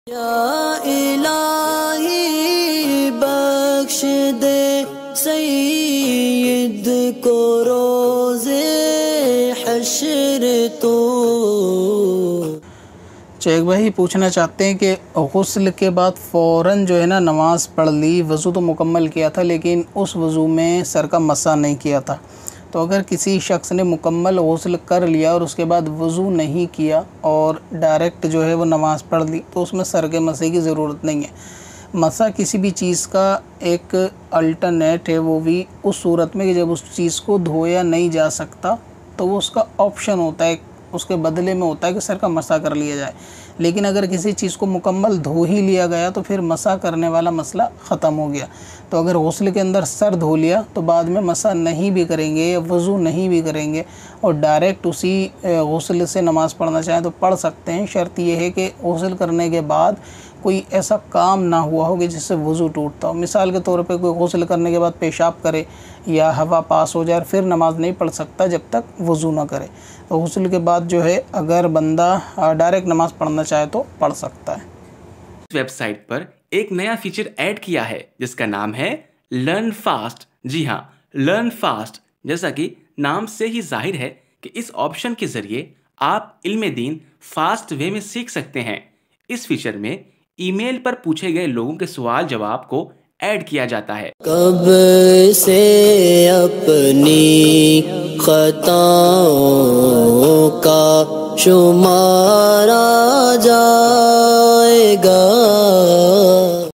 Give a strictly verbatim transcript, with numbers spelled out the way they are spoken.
या इलाही बख्श दे सईद को रोज़े हश्र तो। चेक भाई पूछना चाहते हैं कि गुस्ल के बाद फ़ौरन जो है ना नमाज़ पढ़ ली, वज़ू तो मुकम्मल किया था लेकिन उस वज़ू में सर का मसा नहीं किया था, तो अगर किसी शख्स ने मुकम्मल गुस्ल कर लिया और उसके बाद वज़ू नहीं किया और डायरेक्ट जो है वो नमाज़ पढ़ ली तो उसमें सर के मसे की ज़रूरत नहीं है। मसा किसी भी चीज़ का एक अल्टरनेट है, वो भी उस सूरत में कि जब उस चीज़ को धोया नहीं जा सकता तो वो उसका ऑप्शन होता है, उसके बदले में होता है कि सर का मसा कर लिया जाए। लेकिन अगर किसी चीज़ को मुकम्मल धो ही लिया गया तो फिर मसा करने वाला मसला ख़त्म हो गया। तो अगर गुस्ल के अंदर सर धो लिया तो बाद में मसा नहीं भी करेंगे या वज़ू नहीं भी करेंगे और डायरेक्ट उसी गुस्ल से नमाज़ पढ़ना चाहें तो पढ़ सकते हैं। शर्त यह है कि गुस्ल करने के बाद कोई ऐसा काम ना हुआ हो कि जिससे वज़ू टूटता हो। मिसाल के तौर पे कोई गुस्ल करने के बाद पेशाब करे या हवा पास हो जाए फिर नमाज़ नहीं पढ़ सकता जब तक वज़ू ना करे। तो गुस्ल के बाद जो है अगर बंदा डायरेक्ट नमाज़ पढ़ना चाहे तो पढ़ सकता है। इस वेबसाइट पर एक नया फीचर ऐड किया है जिसका नाम है लर्न फास्ट। जी हाँ, लर्न फास्ट। जैसा कि नाम से ही जाहिर है कि इस ऑप्शन के ज़रिए आप इल्म दीन फास्ट वे में सीख सकते हैं। इस फीचर में ईमेल पर पूछे गए लोगों के सवाल जवाब को ऐड किया जाता है। कब से अपनी खताओं का शुमारा जाएगा।